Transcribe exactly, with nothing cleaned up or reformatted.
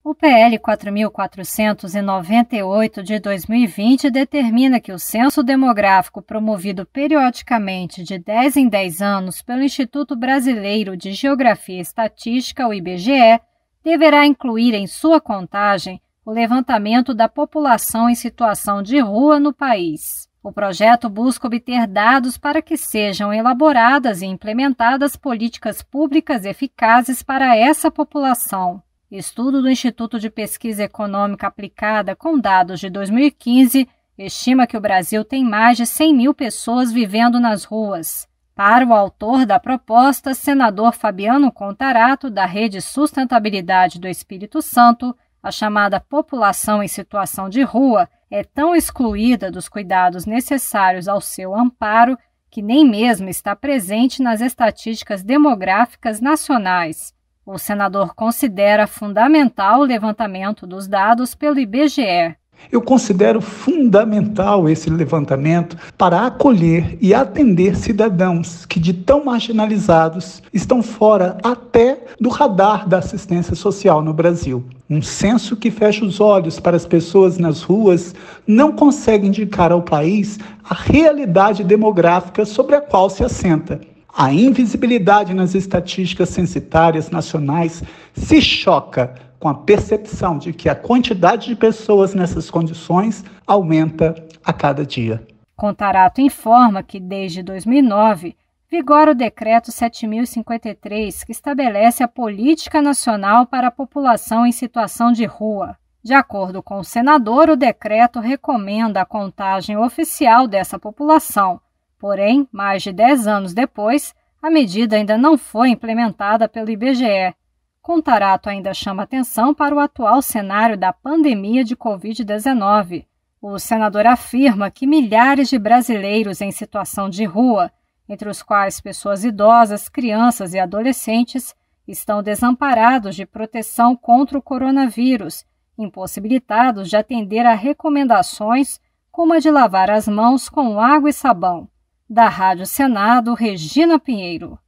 O P L quatro mil quatrocentos e noventa e oito de dois mil e vinte determina que o censo demográfico promovido periodicamente de dez em dez anos pelo Instituto Brasileiro de Geografia e Estatística, o I B G E, deverá incluir em sua contagem o levantamento da população em situação de rua no país. O projeto busca obter dados para que sejam elaboradas e implementadas políticas públicas eficazes para essa população. Estudo do Instituto de Pesquisa Econômica Aplicada com dados de dois mil e quinze estima que o Brasil tem mais de cem mil pessoas vivendo nas ruas. Para o autor da proposta, senador Fabiano Contarato, da Rede Sustentabilidade do Espírito Santo, a chamada população em situação de rua é tão excluída dos cuidados necessários ao seu amparo que nem mesmo está presente nas estatísticas demográficas nacionais. O senador considera fundamental o levantamento dos dados pelo I B G E. Eu considero fundamental esse levantamento para acolher e atender cidadãos que, de tão marginalizados, estão fora até do radar da assistência social no Brasil. Um censo que fecha os olhos para as pessoas nas ruas não consegue indicar ao país a realidade demográfica sobre a qual se assenta. A invisibilidade nas estatísticas censitárias nacionais se choca com a percepção de que a quantidade de pessoas nessas condições aumenta a cada dia. Contarato informa que, desde dois mil e nove, vigora o Decreto sete mil e cinquenta e três, que estabelece a Política Nacional para a População em Situação de Rua. De acordo com o senador, o decreto recomenda a contagem oficial dessa população. Porém, mais de dez anos depois, a medida ainda não foi implementada pelo I B G E. Contarato ainda chama atenção para o atual cenário da pandemia de covid dezenove. O senador afirma que milhares de brasileiros em situação de rua, entre os quais pessoas idosas, crianças e adolescentes, estão desamparados de proteção contra o coronavírus, impossibilitados de atender a recomendações como a de lavar as mãos com água e sabão. Da Rádio Senado, Regina Pinheiro.